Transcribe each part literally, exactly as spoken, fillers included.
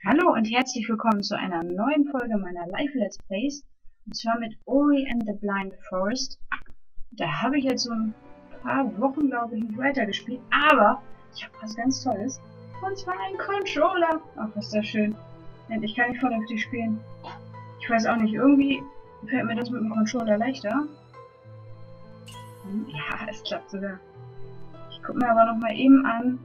Hallo und herzlich willkommen zu einer neuen Folge meiner Live-Let's Plays. Und zwar mit Ori and the Blind Forest. Da habe ich jetzt so ein paar Wochen, glaube ich, nicht weitergespielt. Aber ich habe was ganz Tolles. Und zwar einen Controller. Ach, ist das schön. Endlich kann ich vernünftig spielen. Ich weiß auch nicht, irgendwie fällt mir das mit dem Controller leichter. Hm, ja, es klappt sogar. Ich gucke mir aber noch mal eben an,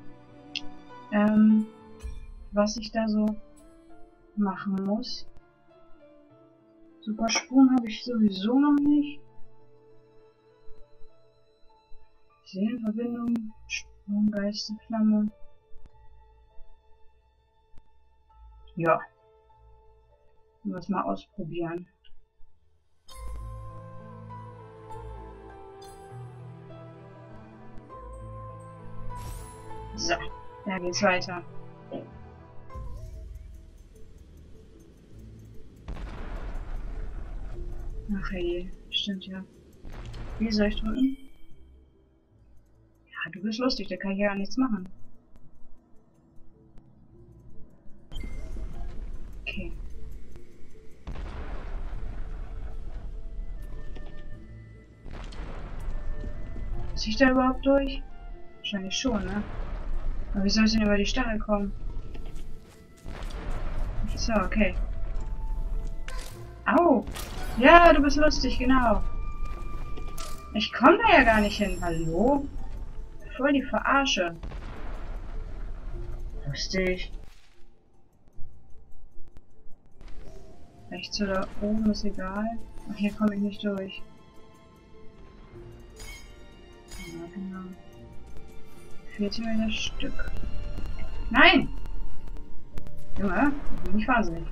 ähm, was ich da so machen muss. Supersprung habe ich sowieso noch nicht. Seelenverbindung, Sprung, Geisterflamme. Ja. Was mal ausprobieren. So, da geht's weiter. Ach hey, stimmt ja. Wie soll ich drücken? Ja, du bist lustig, da kann ich ja gar nichts machen. Okay. Muss ich da überhaupt durch? Wahrscheinlich schon, ne? Aber wie soll ich denn über die Stachel kommen? So, okay. Au! Ja, du bist lustig, genau. Ich komme da ja gar nicht hin. Hallo? Voll die Verarsche. Lustig. Rechts oder oben ist egal. Ach, hier komme ich nicht durch. Ja, genau. Fehlt mir das Stück. Nein! Junge, ich bin nicht wahnsinnig.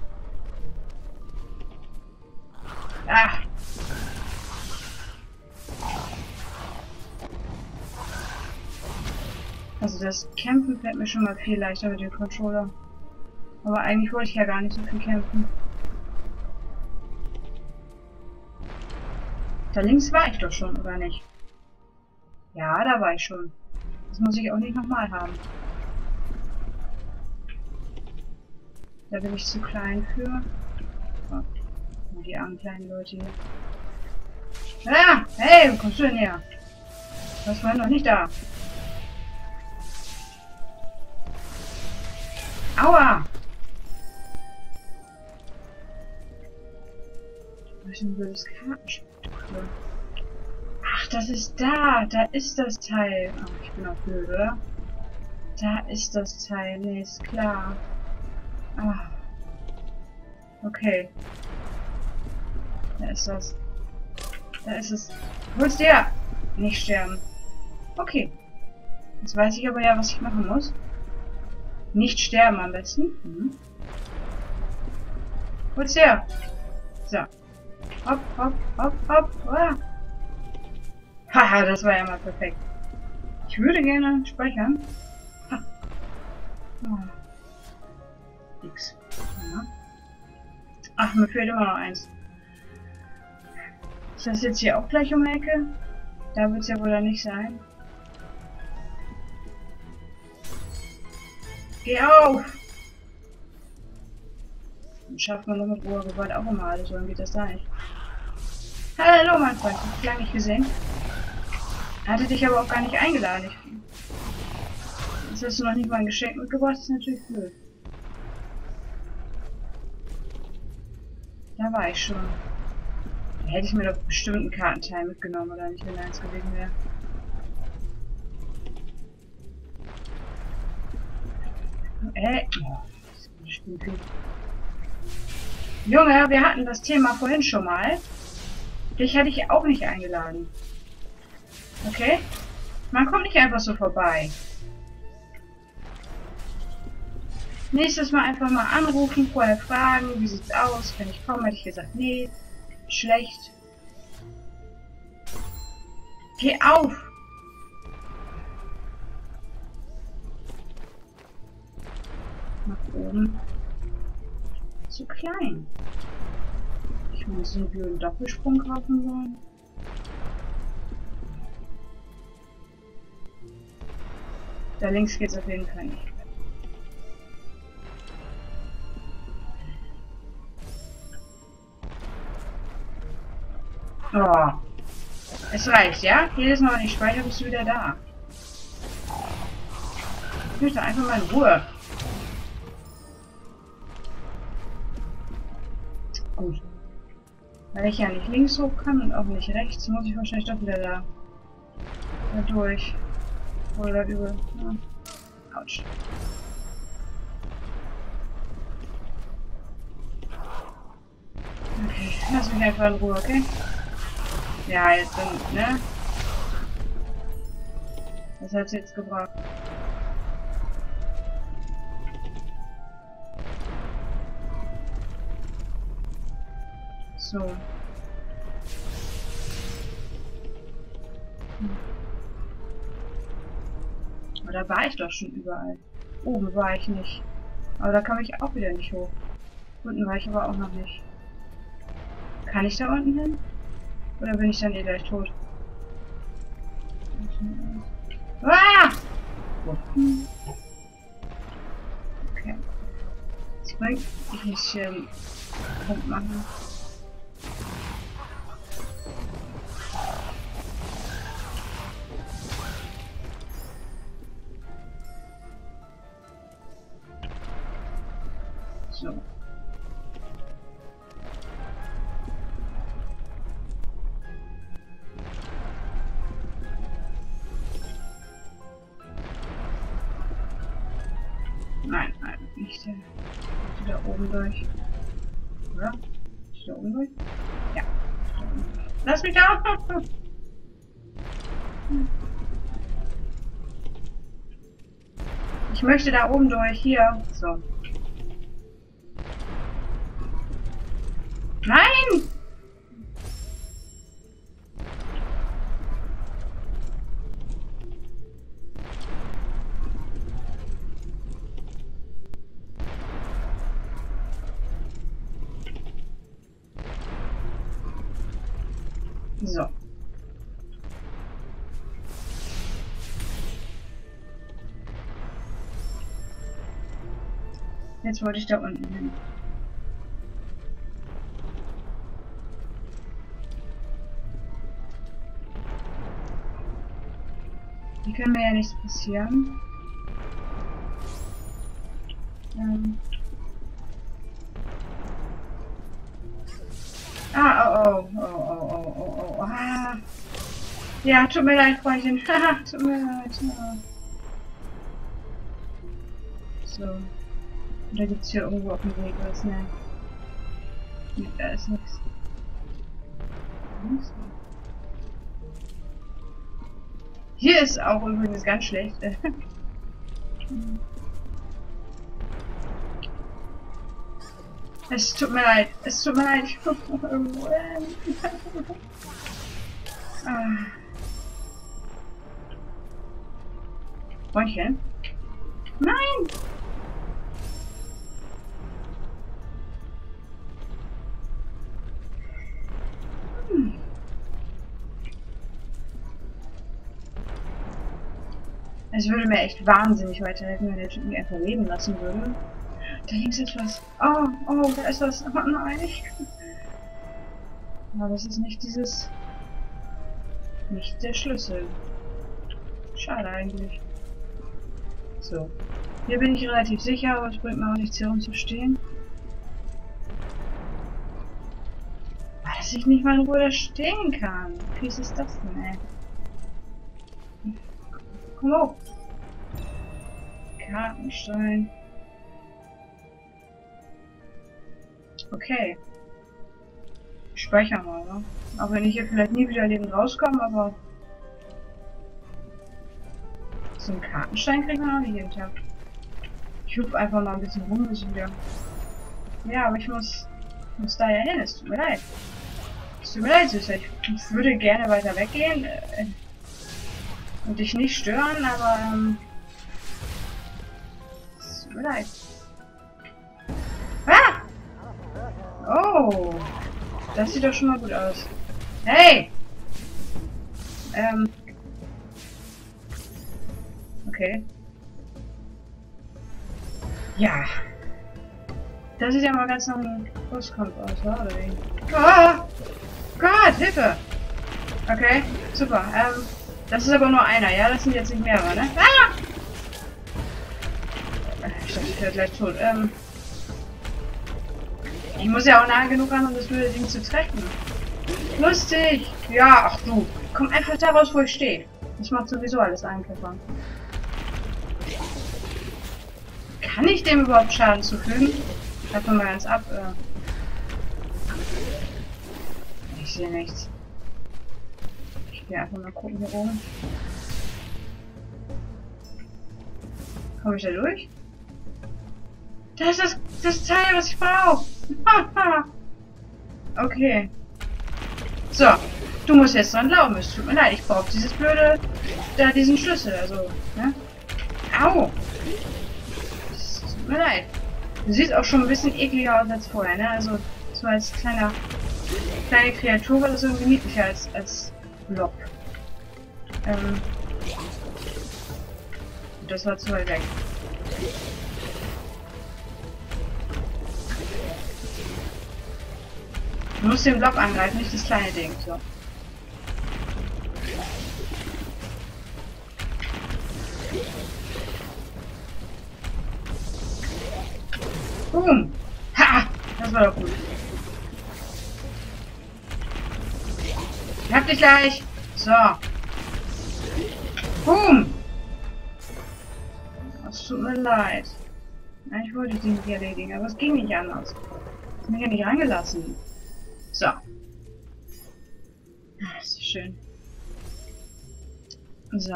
Ah! Also das Kämpfen fällt mir schon mal viel leichter mit dem Controller. Aber eigentlich wollte ich ja gar nicht so viel kämpfen. Da links war ich doch schon, oder nicht? Ja, da war ich schon. Das muss ich auch nicht nochmal haben. Da bin ich zu klein für. Oh, die armen kleinen Leute hier. Ah! Hey, wo kommst du denn her? Das war noch nicht da. Aua! Was ist ein blödes Kartenspiel? Ach, das ist da! Da ist das Teil. Ach, ich bin auch blöd, oder? Da ist das Teil. Nee, ist klar. Ah. Okay. Da ist das. Da ist es. Hol's dir! Nicht sterben. Okay. Jetzt weiß ich aber ja, was ich machen muss. Nicht sterben am besten. Mhm. Hol's her! So. Hopp, hopp, hopp, hopp. Ah. Haha, das war ja mal perfekt. Ich würde gerne speichern. Ha. Oh. X. Ja. Ach, mir fehlt immer noch eins. Ist das jetzt hier auch gleich um die Ecke? Da wird es ja wohl dann nicht sein. Geh auf! Dann schafft man nur mit roher Gewalt auch immer alles, so dann geht das da nicht. Hallo, mein Freund, hab ich lange nicht gesehen. Hatte dich aber auch gar nicht eingeladen. Ich, jetzt hast du noch nicht mal ein Geschenk mitgebracht, das ist natürlich blöd. Da war ich schon. Da hätte ich mir doch bestimmt einen Kartenteil mitgenommen, oder nicht, wenn da eins gewesen wäre. Äh, oh, das ist Junge, wir hatten das Thema vorhin schon mal. Dich hatte ich auch nicht eingeladen. Okay? Man kommt nicht einfach so vorbei. Nächstes Mal einfach mal anrufen, vorher fragen, wie sieht's aus? Wenn ich komme, hätte ich gesagt, nee, schlecht. Geh auf! Nach oben. Zu klein. Ich muss einen blöden Doppelsprung kaufen sollen. Da links geht's auf jeden Fall nicht. Oh. Es reicht, ja? Jedes Mal, wenn ich speichere, bist du wieder da. Ich möchte einfach mal in Ruhe. Gut. Weil ich ja nicht links hoch kann und auch nicht rechts, muss ich wahrscheinlich doch wieder da, da durch. Oder übel. Ja. Autsch. Okay, lass mich einfach in Ruhe, okay? Ja, jetzt dann, ne? Was hat's jetzt gebracht? So. Hm. Aber da war ich doch schon überall. Oben war ich nicht. Aber da kam ich auch wieder nicht hoch. Unten war ich aber auch noch nicht. Kann ich da unten hin? Oder bin ich dann eh gleich tot? Ah! Okay. Das bringt. Ich muss hier einen Punkt machen. So. Nein, nein, nicht der. Da oben durch. Oder? Ist da oben durch? Ja. Lass mich da! Ich möchte da oben durch. Hier. So. Nein! So. Jetzt wollte ich da unten hin. Hier kann mir ja nichts passieren. Ähm. Ah, oh, oh, oh, oh, oh, oh, oh, ah. Ja, tut mir leid, Freundchen. Haha, tut mir leid. Ja. So. Oder gibt's hier irgendwo auf dem Weg was? Ne. Nee, da ist nichts. Hier ist auch übrigens ganz schlecht. Es tut mir leid. Es tut mir leid. Ich muss noch irgendwo hin. Ah. Freundchen? Nein! Hm. Es würde mir echt wahnsinnig weiterhelfen, wenn der Typ mich einfach leben lassen würde. Da links ist was. Oh, oh, da ist was. Oh nein. Aber das ist nicht dieses... Nicht der Schlüssel. Schade eigentlich. So. Hier bin ich relativ sicher, aber es bringt mir auch nichts, hier rumzustehen. Dass ich nicht mal in Ruhe da stehen kann. Wie fies ist das denn, ey? Komm hoch. Kartenstein. Okay. Ich speichere mal, ne? Auch wenn ich hier vielleicht nie wieder lebend rauskomme, aber... So einen Kartenstein kriegt man auch nicht jeden Tag. Ich hüpfe einfach mal ein bisschen rum, bis wieder... Ja, aber ich muss... muss da ja hin, es tut mir leid. Es tut mir leid, Süßer. Ich, ich würde gerne weiter weggehen. Äh, und dich nicht stören, aber... Ähm, es tut mir leid. Ah! Oh! Das sieht doch schon mal gut aus. Hey! Ähm... Okay. Ja. Das sieht ja mal ganz nach einem Großkampf aus, oder? Ah! Gott! Gott, Hilfe! Okay, super. Ähm, das ist aber nur einer, ja? Das sind jetzt nicht mehrere, ne? Ah! Ich dachte, ich wäre gleich tot. Ähm, ich muss ja auch nah genug ran, um das blöde Ding zu treffen. Lustig! Ja, ach du. Komm einfach da raus, wo ich stehe. Das macht sowieso alles einfacher. Kann ich dem überhaupt Schaden zufügen? Davon mal ganz ab. Äh. Ich sehe nichts. Ich gehe einfach mal gucken hier oben. Komme ich da durch? Das ist das, das Teil, was ich brauche. Okay. So. Du musst jetzt dran glauben. Es tut mir leid. Ich brauche dieses blöde... Da, diesen Schlüssel. Also, ne? Au! Es tut mir leid. Du siehst auch schon ein bisschen ekliger aus als vorher, ne? Also, so als kleiner... kleine Kreatur war das irgendwie niedlicher als, als Blob. Ähm... Das war zu weit weg. Du musst den Blob angreifen, nicht das kleine Ding. So. Boom! Ha! Das war doch gut. Ich hab dich gleich! So. Boom! Es tut mir leid. Eigentlich wollte ich den nicht erledigen, aber es ging nicht anders. Ich hab mich ja nicht reingelassen. So. Das ist schön. So.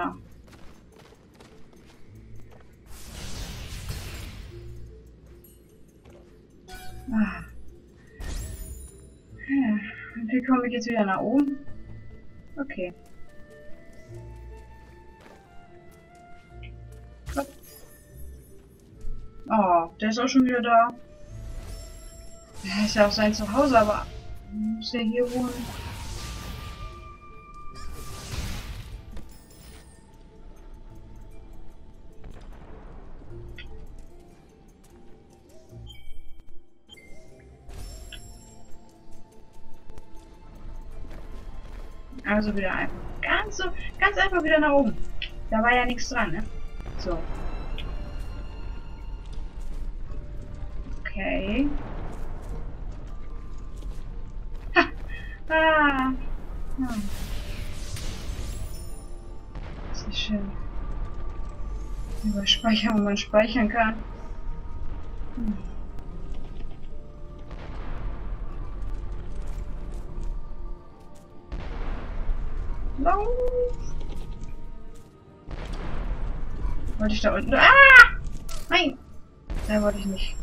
Ah. Ja. Und wie komme ich jetzt wieder nach oben? Okay. Oh, der ist auch schon wieder da. Ja, ist ja auch sein Zuhause, aber muss der hier wohnen? Also wieder einfach. Ganz so, ganz einfach wieder nach oben. Da war ja nichts dran, ne? So. Okay. Ha! Ah! Ja. Das ist schön. Überspeichern, wo man speichern kann. Hm. Lauf! Wollte ich da unten... Ah! Nein! Da wollte ich nicht.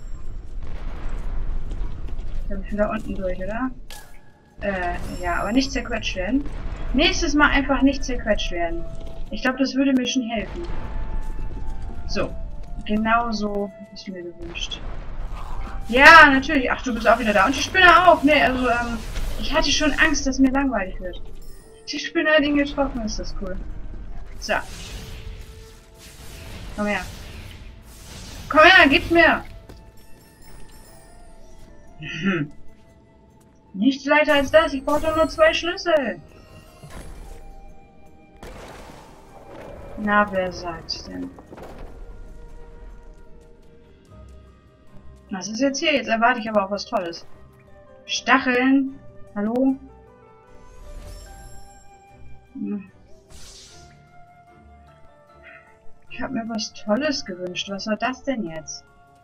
Da bin ich wieder unten durch, oder? Äh, ja, aber nicht zerquetscht werden. Nächstes Mal einfach nicht zerquetscht werden. Ich glaube, das würde mir schon helfen. So. Genau so ist mir gewünscht. Ja, natürlich. Ach, du bist auch wieder da. Und die Spinne auch. Nee, also, ähm, ich hatte schon Angst, dass mir langweilig wird. Die Spinne hat ihn getroffen, ist das cool. So. Komm her. Komm her, gib's mir! Hm. Nichts leichter als das. Ich brauche doch nur zwei Schlüssel. Na, wer sagt's denn? Was ist jetzt hier? Jetzt erwarte ich aber auch was Tolles. Stacheln? Hallo? Hm. Ich habe mir was Tolles gewünscht. Was war das denn jetzt?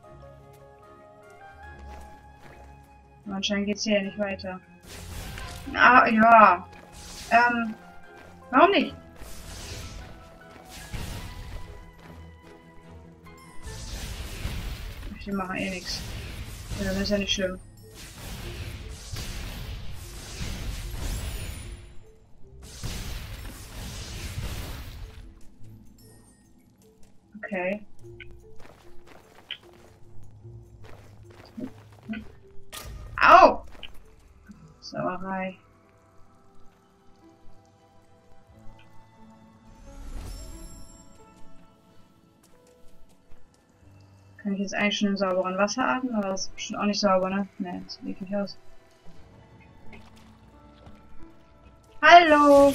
Anscheinend geht's hier ja nicht weiter. Ah, ja. Ähm, warum nicht? Ach, die machen eh nichts. Ja, das ist ja nicht schlimm. Okay. Au! Sauerei. Kann ich jetzt eigentlich schon im sauberen Wasser atmen? Aber das ist bestimmt auch nicht sauber, ne? Ne, das sieht eklig aus. Hallo!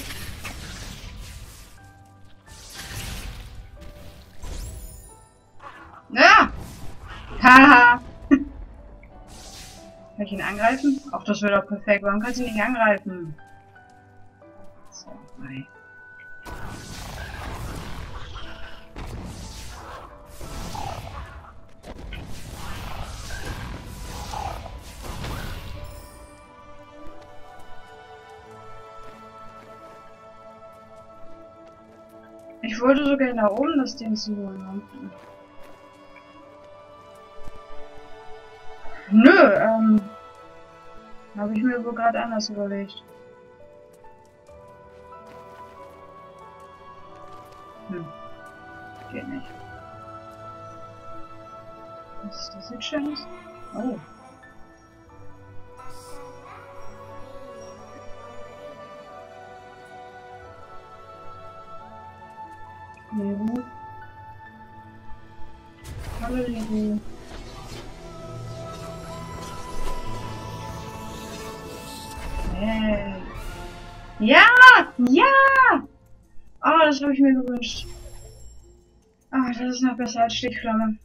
Ja! Haha! Kann ich ihn angreifen? Ach, das wäre doch perfekt. Warum kannst du ihn nicht angreifen? So, nein. Ich wollte so gerne da oben das Ding zu holen. Nö, ähm... habe ich mir wohl gerade anders überlegt. Hm. Geht nicht. Was ist das jetzt Schönes? Oh. Lego. Hallo Lego. Hey. Ja! Ja! Oh, das habe ich mir gewünscht. Ah, das ist noch besser als Stichflamme.